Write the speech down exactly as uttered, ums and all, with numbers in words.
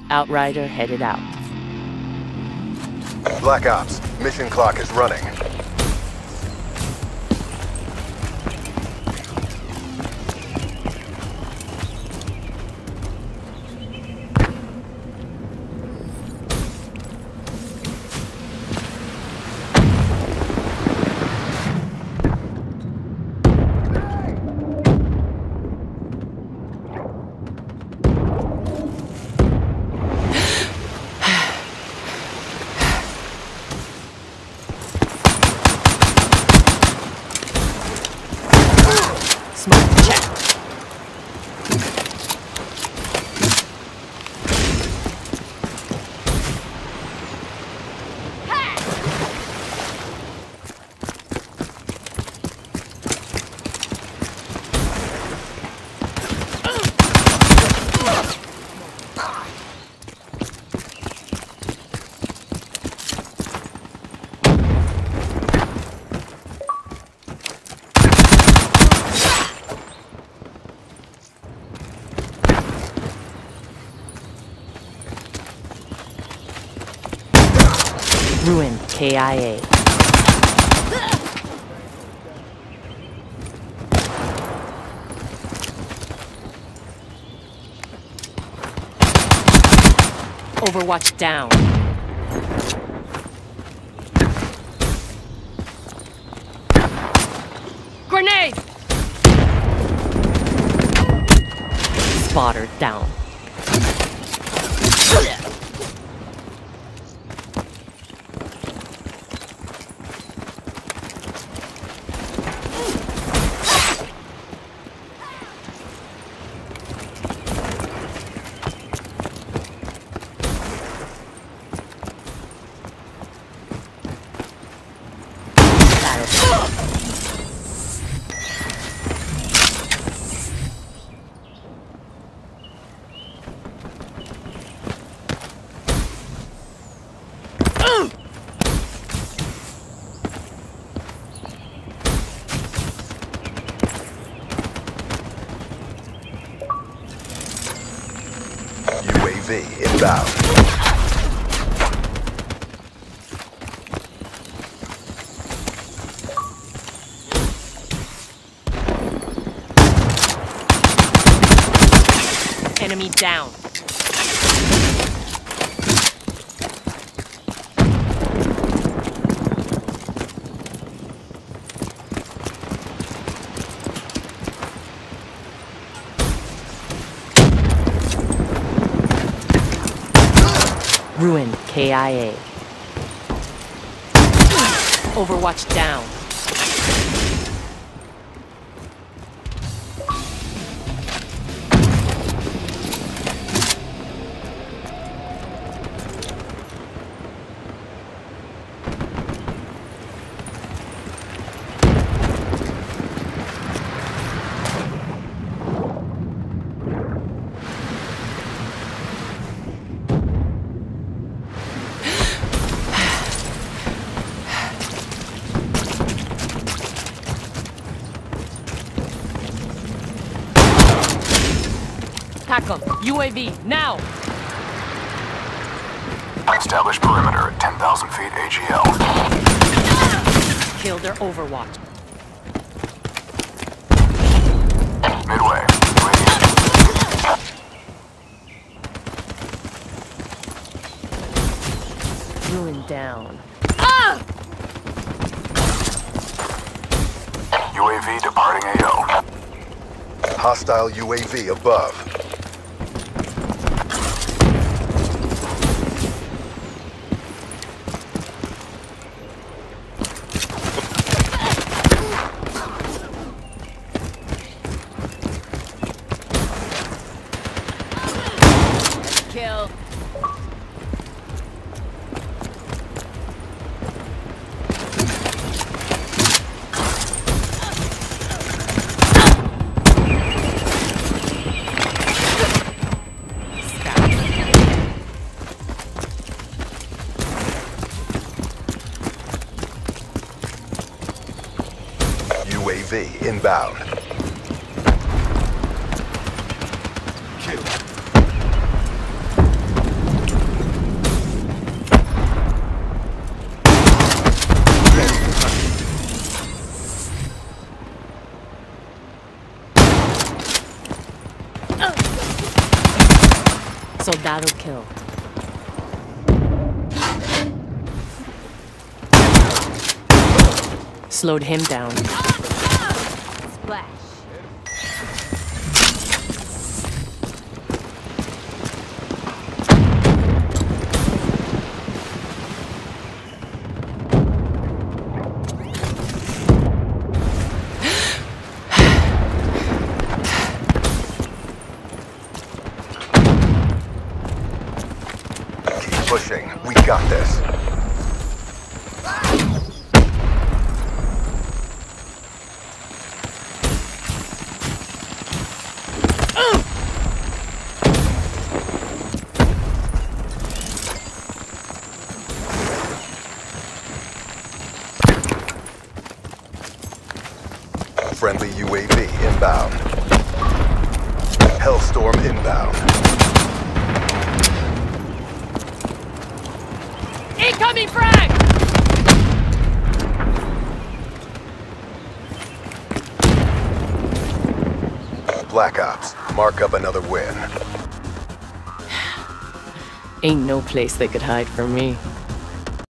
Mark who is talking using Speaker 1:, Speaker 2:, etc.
Speaker 1: Outrider headed out.
Speaker 2: Black Ops, mission clock is running.
Speaker 1: Ruin K I A. Overwatch down. Grenade! Spotter down.
Speaker 2: U A V inbound.
Speaker 1: Enemy down. Ruin K I A. Overwatch down. Pack 'em. U A V, now!
Speaker 3: Establish perimeter at ten thousand feet A G L.
Speaker 1: Kill their Overwatch.
Speaker 3: Midway.
Speaker 1: Ruin down. Ah!
Speaker 3: U A V departing A O.
Speaker 2: Hostile U A V above.
Speaker 1: Kill.
Speaker 2: U A V inbound.
Speaker 3: Kill.
Speaker 1: Soldado killed. Slowed him down.
Speaker 4: Splash.
Speaker 2: Keep pushing. We got this. Friendly U A V inbound. Hellstorm inbound.
Speaker 1: Incoming frag!
Speaker 2: Black Ops, mark up another win.
Speaker 1: Ain't no place they could hide from me.